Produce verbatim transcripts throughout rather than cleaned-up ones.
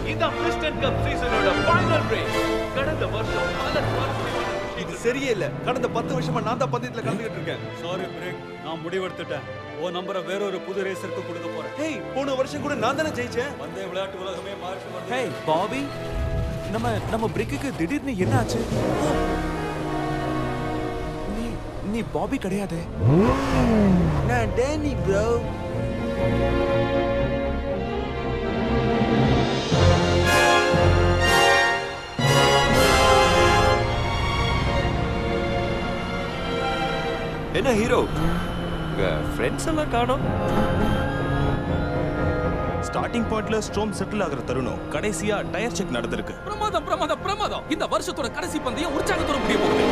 இந்த piston cup சீசனோட final race. கடந்த வருஷம் பல இது சரியே இல்ல. கடந்த பத்து வருஷமா நான் தான் பந்தயத்துல கலந்துக்கிட்டு இருக்கேன். சாரி பிரேக், நான் முடிவெடுத்துட்டேன். ஓ நம்பரை வேற ஒரு புது ரேசருக்கு கொடுக்க போறேன். ஹேய், போன வருஷம் கூட நான் தானே ஜெயிச்சேன். பந்தய விளையாட்டு உலகமே மாறி வருது. ஹேய் பாபி, நம்ம நம்ம பிரேக்குக்கு திடீர்னு என்ன ஆச்சு? நீ நீ பாபி கிடையாது. நான் டேனி ப்ரோ. என்ன ஹீரோ, உங்க ஃப்ரெண்ட்ஸ் எல்லாம் காணோம்? ஸ்டார்டிங் பாயிண்ட்ல ஸ்ட்ரோம் செட்டில் ஆகிற தருணம் கடைசியா டயர் செக் நடந்திருக்கு. பிரமாதம் பிரமாதம் பிரமாதம். இந்த வருஷத்தோட கடைசி பந்தயம் உற்சாகத்தோட முடிய போகுது.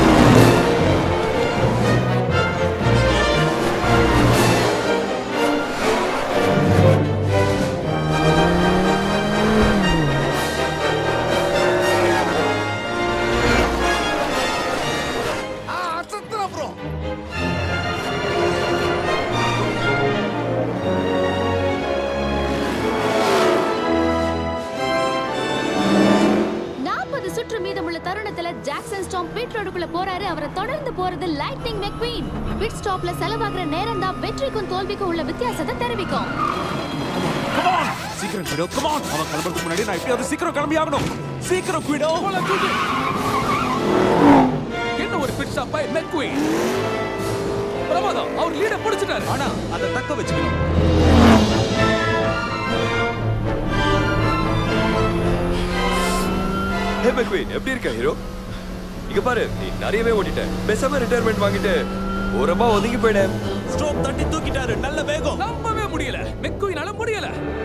ஜாக்சன் ஸ்டாம் பிட் ரோடுக்குள்ள போறாரு. அவரை தொடர்ந்து போறது லைட்னிங் மெக்வீன். பிட் ஸ்டாப்ல செலவாகிற நேரம் தான் வெற்றிக்கும் தோல்விக்கும் உள்ள வித்தியாசத்தை தெரிவிக்கும். சீக்கிரம் குவிடோ, கம் ஆன். அவன் கிளம்பறதுக்கு முன்னாடி நான் எப்படியாவது சீக்கிரம் கிளம்பி ஆகணும். சீக்கிரம் குவிடோ. என்ன ஒரு பிட் ஸ்டாப் பை மெக்வீன். பிரமாதம், அவர் லீட பிடிச்சிட்டாரு. ஆனா அதை தக்க வச்சுக்கணும். ஹே மெக்வீன், எப்படி இருக்க ஹீரோ? இங்க பாரு, நீ நிறையவே ஓட்டிட்ட. பேசாம ரிட்டையர்மெண்ட் வாங்கிட்டு ஓரமா ஒதுங்கி போயிட. ஸ்ட்ரோம் தட்டி தூக்கிட்டாரு. நல்ல வேகம். நம்பவே முடியல. மெக்வீனால முடியல.